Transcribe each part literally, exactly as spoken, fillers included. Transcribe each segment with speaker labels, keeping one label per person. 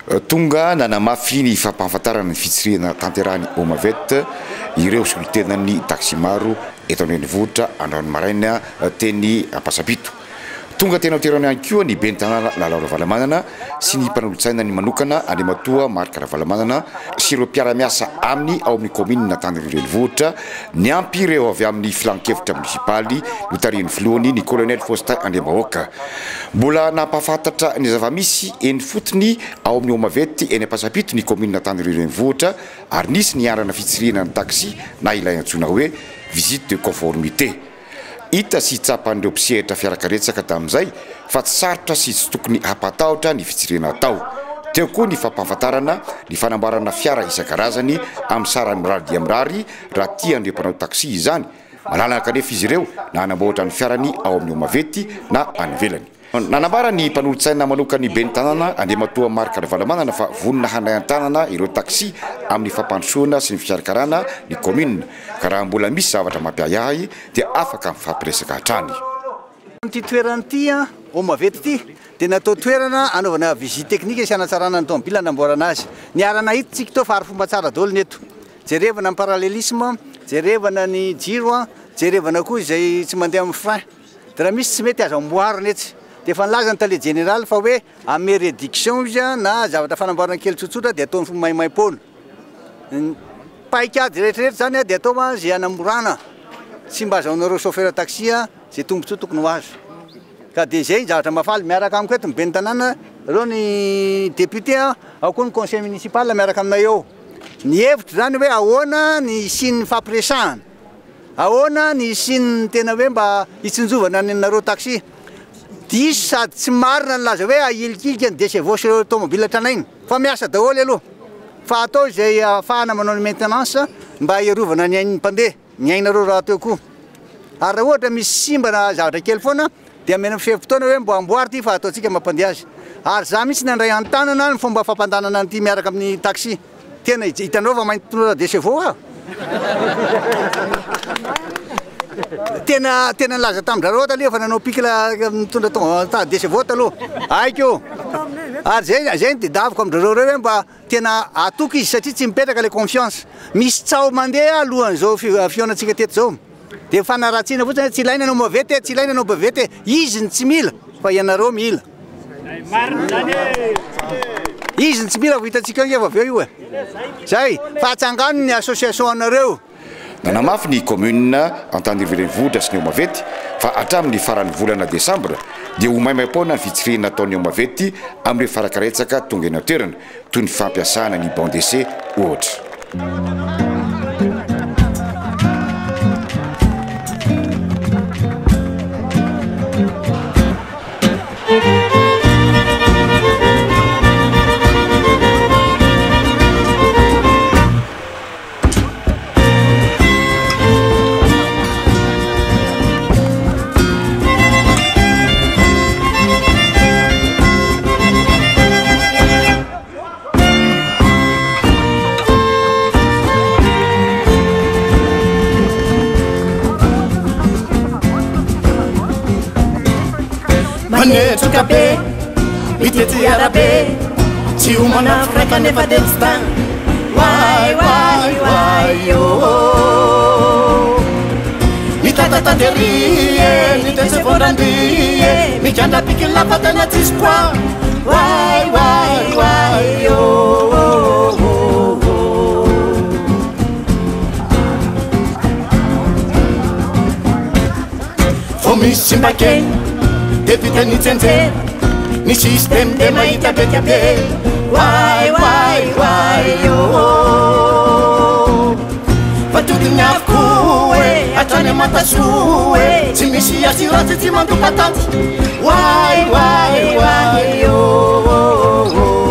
Speaker 1: tonga nanamafy ny fampahafantarana ny fitsirihana tanterahany Omavet ireo solitenan'ny taxi maro eto an-drenivohitra androany maraina teny Ampasapito. Tonga tena hoterana ihany koa ny ben'ny tanàna Lalao Ravalamanana sy ny mpanolo-tsaina ny manokana Andriamatoa Marc Ravalamanana sy ireo mpiara-miasa aminy ao amin'ny komina Antananarivo ny ampy ireo avy amin'ny filan-kevitra munisipaly notarian'ny filohany ny colonel Faustin Andriambahoaka. Mbola nampahafantatra ny zava-misy eny fotony ao amin'ny Omavet eny Ampasapito ny komina Antananarivo ary nisy ny arana fitsirihana ny taxi na ilay antsona hoe visite de conformité. Ita sy tsapan'ireo mpisehatra fiarakaretsaka tamin'izay fa tsy sarotra sy tsy tokony hampatahotra ny fitsirihana atao. Teo koa ny fampahafantarana ny fanamboarana fiara isan-karazany amin'ny sarany mirary dia mirary raha tian'ireo mpanao taxi izany. Malalaka anefa izy ireo na hanamboatra ny fiarany ao amin'ny Omavet na any ivelany. Nanambara ny mpanolo-tsaina manokany ben'ny tanàna Andriamatoa Marc Ravalamanana fa vonona handray an-tanana ireo taxi amin'ny fampandrosoana sy ny fikarakarana ny komina ka raha mbola misy zavatra mampiahiahy dia afaka mifampiresaka hatrany.
Speaker 2: Ty toerana ty Omavet ty dia natao toerana anaovana visite technique sy hanatsarana ny tomobile hanamboarana azy. Ny arana hita tsika to fa ary fomba tsara daholo ny eto. Jerevana ny parallelisme, jerevana ny jiro, jerevana koa izay tsy mandeha amin'ny frein. Dia raha misy tsy mety azo amboarina etsy. Dia efa nilaza ny tale général fa hoe ame réduction izy na zavatra fanamboarana kely tsotsotra dia ataony maimaimpona. Paikady rehetrarehetra zany dia atao zay hanamorana tsy mba azahoanareo chauffeur taxi zay tombontsoa tokony ho azo. Ka dia zay zavatra mafaly miaraka amiko eto ny ben'ny tanàna reo ny député ao koa ny conseil municipal miaraka aminay eo. Ny hevitra zany hoe ahoana ny isian'ny fampiresahana, ahoana ny isian'ny tena hoe mba hitsinjovana ny anareo taxi. Diso sady tsy marina ny laza hoe ahilikilika ny déchevauche ireo tomobile tranainy fa miasa daholo aloha fa atao izay ahafahana manao ny maintenance mba iarovana ny ain'ny mpandeha ny ainareo raha teo koa. Ary raha ohatra misy simba na zavatra kely foana dia amena fehim-potoana hoe mbo amboary ty fa ataontsika mampandeha azy. Ary za mihitsy nandray an-tanana ny fomba fampandanana an'ity miaraka amin'ny taxi. Tena hitanao fa mainty tonora de chevaux tena tena laza tamin-drareo taloha fa nanao pikila mitondra tonga de chevaux taloha aiko. Ary zay zay dia daviko amin-drareo reo hoe mba tena atoky izy satria tsy mipetraka le confiance. Misy tsao mandeha alohan'izao fionatsika teto zao. Dia fanaratsiana fotsiny tsy ilaina anao Omavet, tsy ilaina anao Omavet, izy ny tsy mila fa ianareo mila. Izy ny tsy mila ho hitantsika io avy eo io e. Zay fa atsangano ny association anareo.
Speaker 1: Nanamafy ny commune Antananarivo sy ny Omavet fa hatramin'ny faran'ny volana Desambra dia ho maimaimpoana ny fitsirihana ataon'ny Omavet amin'ireo farakaretsaka tonga eny an-toerana toy ny fampiasana ny banc d'essai ohatra.
Speaker 3: Manetroka be, mitety arabe, tsy homana fraika nefa dia tsy tagna. Wai, wai, wai, oh. Mitatatandery e, mitetsevondandry e, mikandra-piky lafa tena tsisy koa. Wai, wai, wai, oh, oh, oh, oh. Fô misy simbakeny de vitany tsentsena ny système de mahita be dia be. Wai, wai, wai, oh. Fa tokony avokoa e hatrany amatasoa e tsy misy asiratsy tsy mandopatanty. Wai, wai, wai, oh.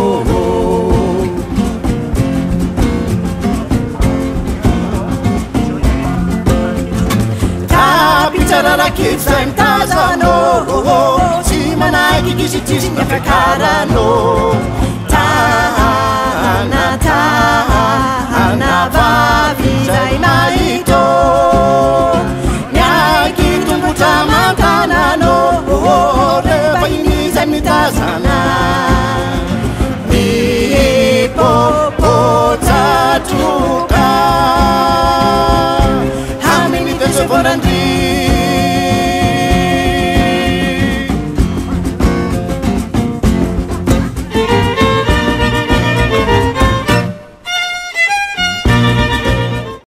Speaker 3: Tapitsararaky zay mitazano tsy manaiky kisy tsisy ny fiakarano.